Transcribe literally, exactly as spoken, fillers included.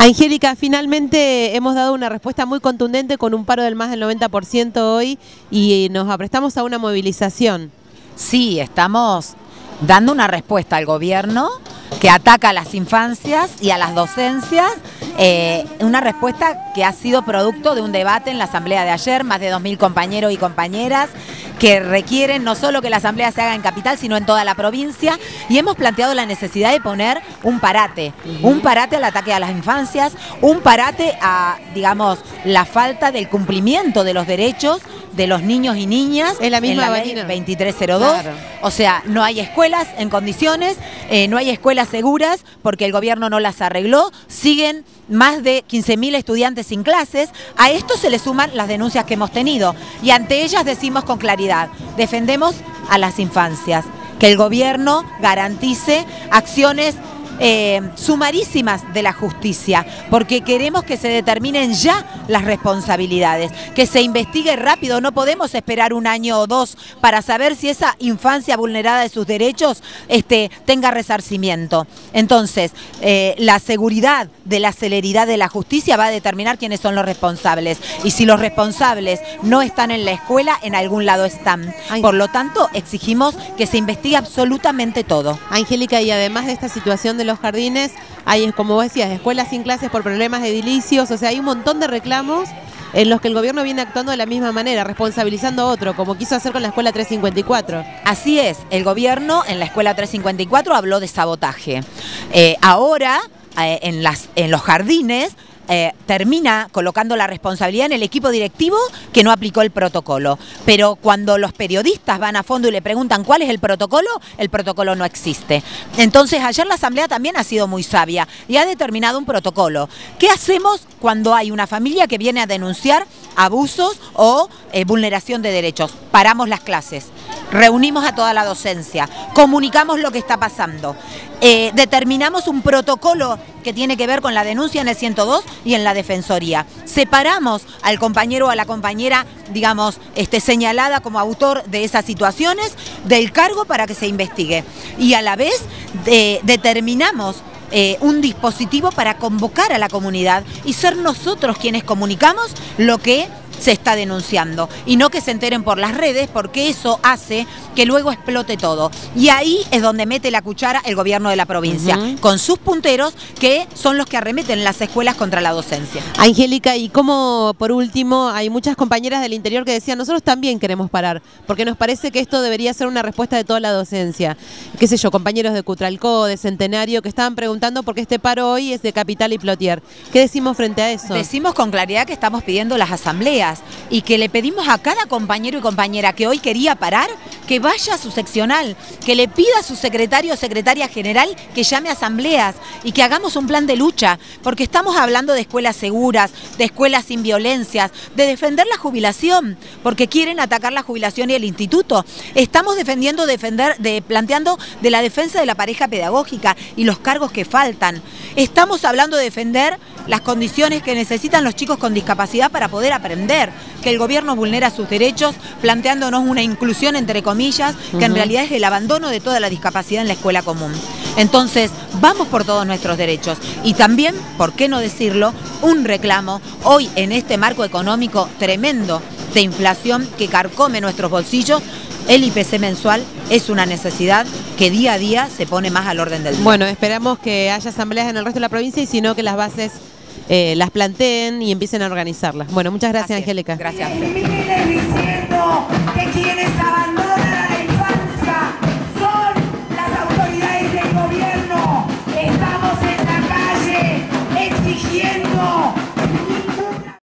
Angélica, finalmente hemos dado una respuesta muy contundente con un paro del más del noventa por ciento hoy y nos aprestamos a una movilización. Sí, estamos dando una respuesta al gobierno que ataca a las infancias y a las docencias, eh, una respuesta que ha sido producto de un debate en la asamblea de ayer, más de dos mil compañeros y compañeras que requieren no solo que la asamblea se haga en Capital, sino en toda la provincia, y hemos planteado la necesidad de poner un parate, uh-huh. un parate al ataque a las infancias, un parate a, digamos, la falta del cumplimiento de los derechos de los niños y niñas es la misma en la ley veintitrés cero dos, claro. O sea, no hay escuelas en condiciones, eh, no hay escuelas seguras porque el gobierno no las arregló, siguen más de quince mil estudiantes sin clases. A esto se le suman las denuncias que hemos tenido y ante ellas decimos con claridad, defendemos a las infancias, que el gobierno garantice acciones Eh, sumarísimas de la justicia, porque queremos que se determinen ya las responsabilidades, que se investigue rápido, no podemos esperar un año o dos para saber si esa infancia vulnerada de sus derechos este, tenga resarcimiento. Entonces, eh, la seguridad de la celeridad de la justicia va a determinar quiénes son los responsables, y si los responsables no están en la escuela, en algún lado están. Ay. Por lo tanto, exigimos que se investigue absolutamente todo. Angélica, y además de esta situación de los jardines, hay, como vos decías, escuelas sin clases por problemas de edilicios, o sea, hay un montón de reclamos en los que el gobierno viene actuando de la misma manera, responsabilizando a otro, como quiso hacer con la escuela trescientos cincuenta y cuatro. Así es, el gobierno en la escuela trescientos cincuenta y cuatro habló de sabotaje. Eh, ahora, eh, en, las, en los jardines, Eh, termina colocando la responsabilidad en el equipo directivo que no aplicó el protocolo. Pero cuando los periodistas van a fondo y le preguntan cuál es el protocolo, el protocolo no existe. Entonces ayer la asamblea también ha sido muy sabia y ha determinado un protocolo. ¿Qué hacemos cuando hay una familia que viene a denunciar abusos o eh, vulneración de derechos? Paramos las clases, reunimos a toda la docencia, comunicamos lo que está pasando, eh, determinamos un protocolo que tiene que ver con la denuncia en el ciento dos y en la defensoría. Separamos al compañero o a la compañera, digamos, este, señalada como autor de esas situaciones del cargo para que se investigue. Y a la vez de, determinamos eh, un dispositivo para convocar a la comunidad y ser nosotros quienes comunicamos lo que se está denunciando y no que se enteren por las redes, porque eso hace que luego explote todo. Y ahí es donde mete la cuchara el gobierno de la provincia, uh-huh. con sus punteros que son los que arremeten en las escuelas contra la docencia. Angélica, y como por último, hay muchas compañeras del interior que decían, nosotros también queremos parar, porque nos parece que esto debería ser una respuesta de toda la docencia. Qué sé yo, compañeros de Cutralcó, de Centenario, que estaban preguntando por qué este paro hoy es de Capital y Plotier. ¿Qué decimos frente a eso? Decimos con claridad que estamos pidiendo las asambleas y que le pedimos a cada compañero y compañera que hoy quería parar, que vaya a su seccional, que le pida a su secretario o secretaria general que llame a asambleas y que hagamos un plan de lucha, porque estamos hablando de escuelas seguras, de escuelas sin violencias, de defender la jubilación, porque quieren atacar la jubilación y el instituto. Estamos defendiendo, defender, de, planteando de la defensa de la pareja pedagógica y los cargos que faltan. Estamos hablando de defender las condiciones que necesitan los chicos con discapacidad para poder aprender, que el gobierno vulnera sus derechos, planteándonos una inclusión entre comillas, que uh-huh. en realidad es el abandono de toda la discapacidad en la escuela común. Entonces, vamos por todos nuestros derechos. Y también, ¿por qué no decirlo?, un reclamo hoy en este marco económico tremendo de inflación que carcome nuestros bolsillos. El I P C mensual es una necesidad que día a día se pone más al orden del día. Bueno, esperamos que haya asambleas en el resto de la provincia y si no, que las bases eh, las planteen y empiecen a organizarlas. Bueno, muchas gracias, Angélica. Gracias. Diciendo que quienes abandonan